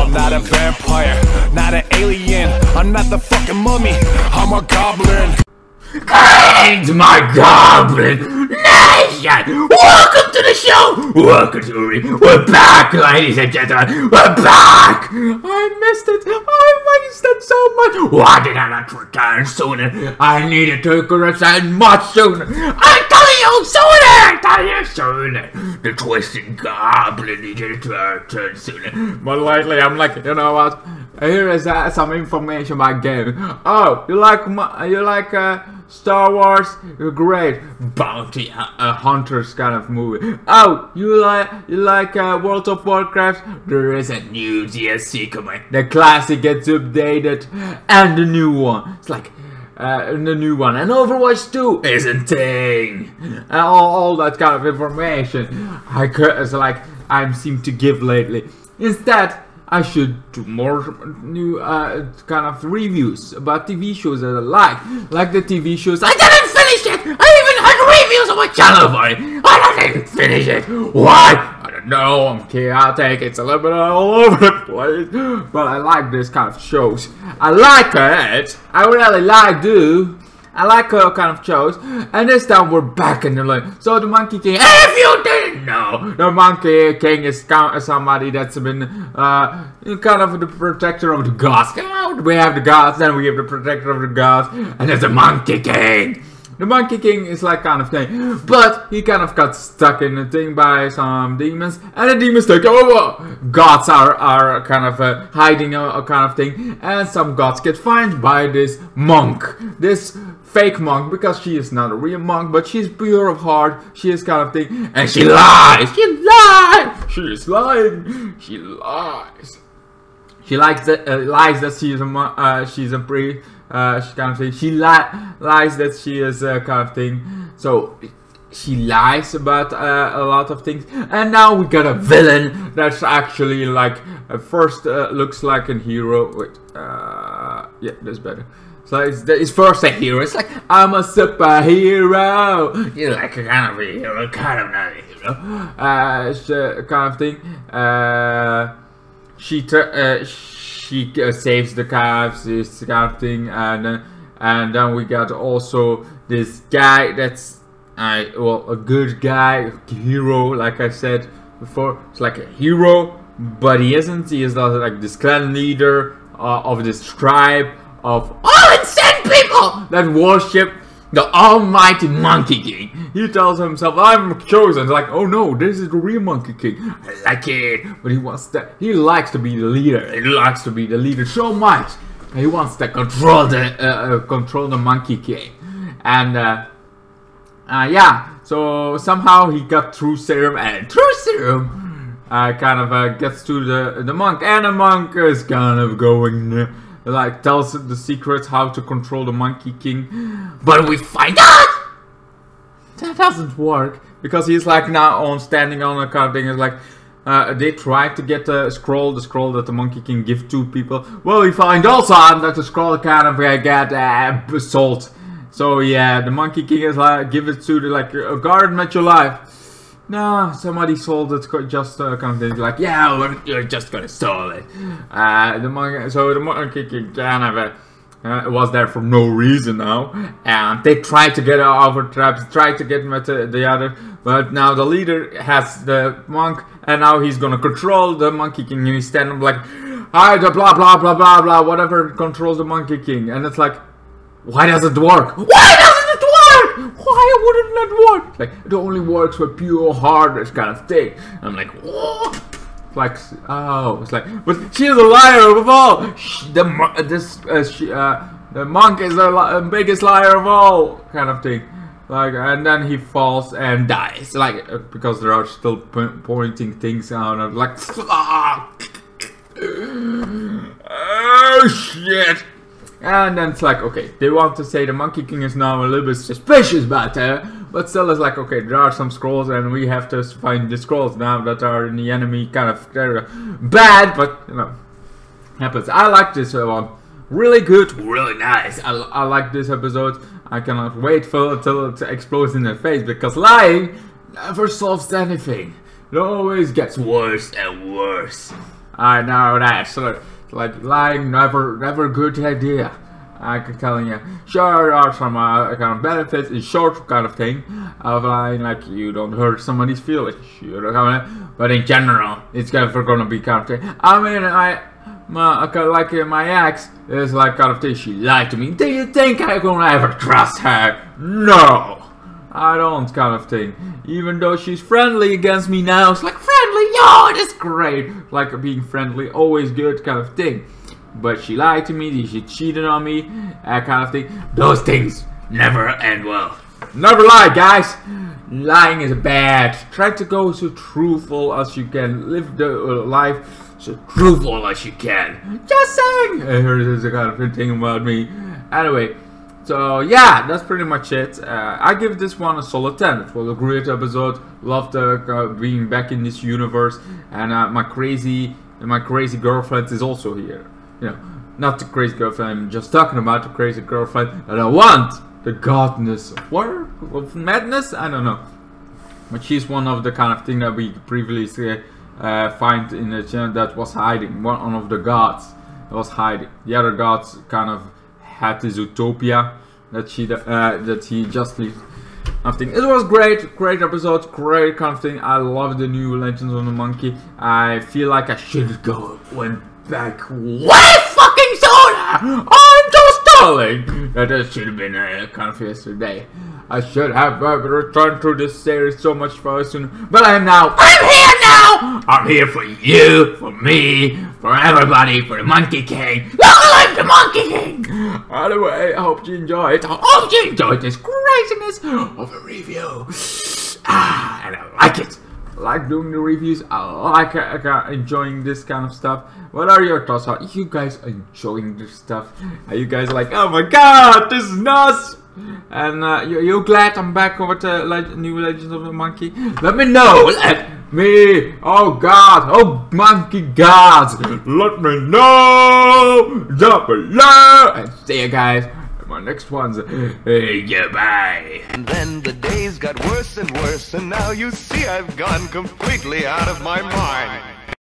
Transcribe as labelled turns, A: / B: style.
A: I'm not a vampire, not an alien, I'm not the fucking mummy, I'm a goblin.
B: Greetings, my goblin nation! Welcome to the show! Welcome to We're back, ladies and gentlemen! We're back! I missed it! I missed it so much! Why did I not return sooner? I needed to return much sooner! I tell you sooner! The twisted goblin needed to return sooner. But lately I'm like, you know what? Here is some information about gaming. Oh, you like Star Wars? Great. Bounty Hunters kind of movie. Oh, you like World of Warcraft? There is a new DLC coming. The classic gets updated, and the new one. It's like the new one. And Overwatch 2 is a thing. All that kind of information. I seem to give lately. Instead, I should do more new kind of reviews about TV shows that I like the TV shows. I didn't finish it! I even had reviews on my channel for it! I didn't finish it! Why? I don't know, I'm chaotic, it's a little bit all over the place. But I like this kind of shows. I like it! I really I like all kind of shows, and this time we're back in the line. So the Monkey King, if you didn't know, the Monkey King is somebody that's been kind of the protector of the gods. We have the gods, then we have the protector of the gods, and there's the Monkey King. The Monkey King is like kind of thing, but he kind of got stuck in the thing by some demons, and the demons take over. Gods are kind of hiding a kind of thing, and some gods get fined by this monk, this fake monk, because she is not a real monk, but she's pure of heart. She is kind of thing, and she lies. She lies. She is lying. She lies. She lies that she's a priest. She kind of thing. She lies that she is kind of thing. So she lies about a lot of things. And now we got a villain that's actually like first looks like a hero. Wait, yeah, that's better. So it's first a hero. It's like, I'm a superhero. You're like a kind of a hero, kind of not a hero. Kind of thing. She saves the calves, this kind of thing, and then we got also this guy that's a good guy, hero, like I said before. It's like a hero, but he isn't. He is like this clan leader of this tribe of all insane people that worship the almighty Monkey King. He tells himself, I'm chosen. It's like, oh no, this is the real Monkey King. I like it. But he likes to be the leader. He likes to be the leader so much. He wants to control the Monkey King. And yeah, so somehow he got True Serum, and True Serum kind of gets to the monk, and the monk is kind of going like tells the secrets how to control the Monkey King, but we find out that doesn't work, because he's like now standing on a kind of thing. It's like they tried to get the scroll that the Monkey King give to people. Well, we find also that the scroll kind of get sold. So yeah, the Monkey King is like, give it to the guard met your life. No, somebody sold it, just kind of thing, like, yeah, you're just gonna sell it. The Monkey King kind of was there for no reason now, and they tried to get over traps, tried to get him at the other, but now the leader has the monk, and now he's gonna control the Monkey King, and he's standing like, hi, the blah blah blah blah blah, whatever controls the Monkey King, and it's like, why does it work? Why doesn't it work? Why wouldn't that work? Like, it only works with pure heart, this kind of thing. I'm like, what? It's like, oh, it's like, but she is a liar of all. The monk is the biggest liar of all, kind of thing. Like, and then he falls and dies. Like, because there are still pointing things out. I'm like, oh shit. And then it's like, okay, they want to say the Monkey King is now a little bit suspicious about her, but still it's like, okay, there are some scrolls and we have to find the scrolls now that are in the enemy kind of bad, but you know, happens. I like this one. Really good, really nice. I like this episode. I cannot wait until it explodes in their face, because lying never solves anything. It always gets worse and worse. I know that. So, like lying, never good idea. I can tell you. Sure, there are some kind of benefits in short kind of thing of lying, like you don't hurt somebody's feelings. You know, but in general, it's never gonna be kind of thing. I mean, my ex is like kind of thing. She lied to me. Do you think I'm gonna ever trust her? No, I don't kind of thing. Even though she's friendly against me now, it's like friendly, yo, that's great. Like being friendly, always good kind of thing. But she lied to me, she cheated on me, that kind of thing. Those things never end well. Never lie, guys. Lying is bad. Try to go so truthful as you can. Live the life so truthful as you can. Just saying. Here's the kind of thing about me. Anyway, so yeah, that's pretty much it. I give this one a solid 10. It was a great episode. Loved being back in this universe, and my crazy girlfriend is also here. You know, not the crazy girlfriend I'm just talking about, the crazy girlfriend that I want. The godness of what? Of madness? I don't know. But she's one of the kind of thing that we previously find in the channel that was hiding. One of the gods that was hiding. The other gods kind of had this utopia that he just left. It was great episode, great kind of thing. I love the new Legends of the Monkey. I feel like I should went back way fucking sooner. I'm just stalling. That should have been kind of yesterday. I should have returned to this series so much faster, but I'm here now. I'm here for you, for me, for everybody, for the Monkey King. Long live the Monkey King! Anyway, I hope you enjoyed. I hope you enjoyed this craziness of a review. And I like it. I like doing the reviews. I like enjoying this kind of stuff. What are your thoughts? Are you guys enjoying this stuff? Are you guys like, oh my god, this is nuts? And you glad I'm back with the new Legends of the Monkey? Let me know. Let me. Oh god. Oh monkey gods. Let me know down below. And see you guys in my next ones. Goodbye.
C: And then the days got worse and worse, and now you see I've gone completely out of my mind.